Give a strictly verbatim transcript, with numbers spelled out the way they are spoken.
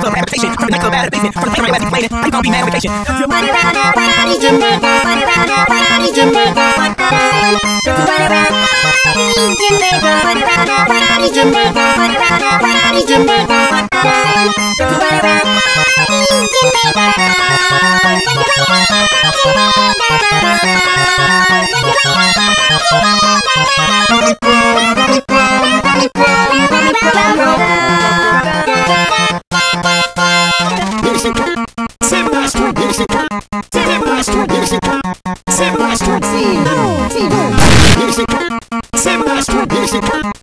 club for amputation. From the nightclub out of the basement. From the playground where we played it. How you gonna be mad on vacation? Run around our body, Jimmy. Run around our body, Jimmy. Run around our body, Jimmy. Run around our body, Jimmy. Run around our body, Jimmy. Run around our Music.